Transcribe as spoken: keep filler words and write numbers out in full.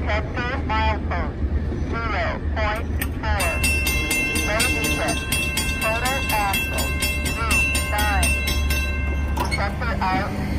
Detector milepost zero point four. Raise set. Total axle. Loop nine. Detector out.